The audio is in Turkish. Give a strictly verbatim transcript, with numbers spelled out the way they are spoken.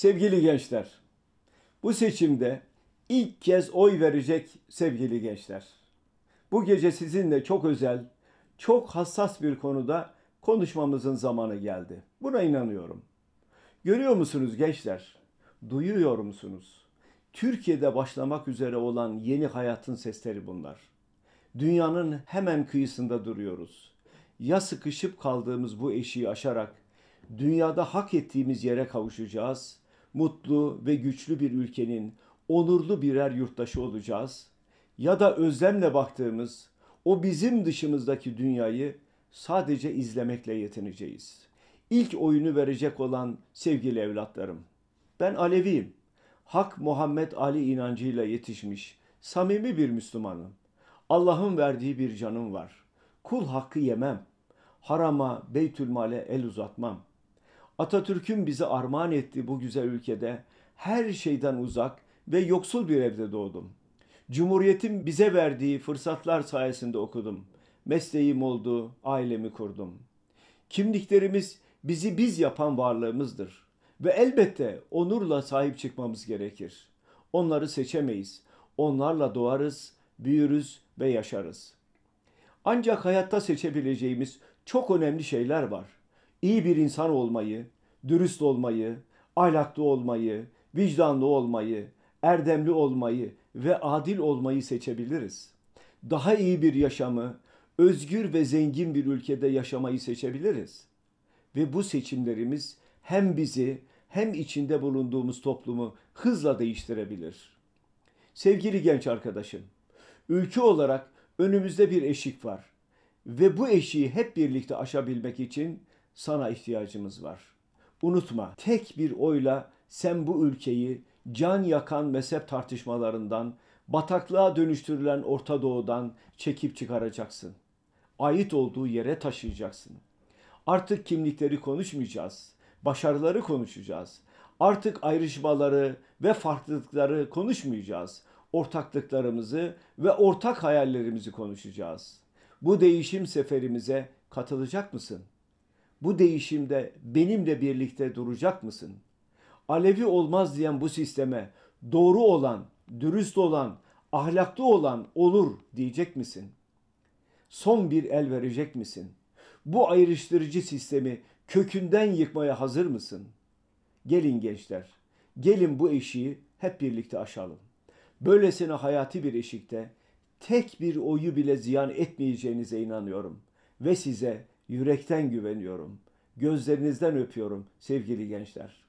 Sevgili gençler, bu seçimde ilk kez oy verecek sevgili gençler. Bu gece sizinle çok özel, çok hassas bir konuda konuşmamızın zamanı geldi. Buna inanıyorum. Görüyor musunuz gençler? Duyuyor musunuz? Türkiye'de başlamak üzere olan yeni hayatın sesleri bunlar. Dünyanın hemen kıyısında duruyoruz. Ya sıkışıp kaldığımız bu eşiği aşarak dünyada hak ettiğimiz yere kavuşacağız, mutlu ve güçlü bir ülkenin onurlu birer yurttaşı olacağız, ya da özlemle baktığımız o bizim dışımızdaki dünyayı sadece izlemekle yetineceğiz. İlk oyunu verecek olan sevgili evlatlarım, ben Aleviyim. Hak Muhammed Ali inancıyla yetişmiş, samimi bir Müslümanım. Allah'ın verdiği bir canım var. Kul hakkı yemem. Harama, Beytülmal'e el uzatmam. Atatürk'ün bize armağan ettiği bu güzel ülkede her şeyden uzak ve yoksul bir evde doğdum. Cumhuriyetin bize verdiği fırsatlar sayesinde okudum. Mesleğim oldu, ailemi kurdum. Kimliklerimiz bizi biz yapan varlığımızdır. Ve elbette onurla sahip çıkmamız gerekir. Onları seçemeyiz. Onlarla doğarız, büyürüz ve yaşarız. Ancak hayatta seçebileceğimiz çok önemli şeyler var. İyi bir insan olmayı, dürüst olmayı, ahlaklı olmayı, vicdanlı olmayı, erdemli olmayı ve adil olmayı seçebiliriz. Daha iyi bir yaşamı, özgür ve zengin bir ülkede yaşamayı seçebiliriz. Ve bu seçimlerimiz hem bizi hem içinde bulunduğumuz toplumu hızla değiştirebilir. Sevgili genç arkadaşım, ülke olarak önümüzde bir eşik var ve bu eşiği hep birlikte aşabilmek için sana ihtiyacımız var. Unutma, tek bir oyla sen bu ülkeyi can yakan mezhep tartışmalarından, bataklığa dönüştürülen Orta Doğu'dan çekip çıkaracaksın. Ait olduğu yere taşıyacaksın. Artık kimlikleri konuşmayacağız, başarıları konuşacağız. Artık ayrışmaları ve farklılıkları konuşmayacağız. Ortaklıklarımızı ve ortak hayallerimizi konuşacağız. Bu değişim seferimize katılacak mısın? Bu değişimde benimle birlikte duracak mısın? Alevi olmaz diyen bu sisteme doğru olan, dürüst olan, ahlaklı olan olur diyecek misin? Son bir el verecek misin? Bu ayrıştırıcı sistemi kökünden yıkmaya hazır mısın? Gelin gençler, gelin bu eşiği hep birlikte aşalım. Böylesine hayati bir eşikte tek bir oyu bile ziyan etmeyeceğinize inanıyorum. Ve size yürekten güveniyorum. Gözlerinizden öpüyorum sevgili gençler.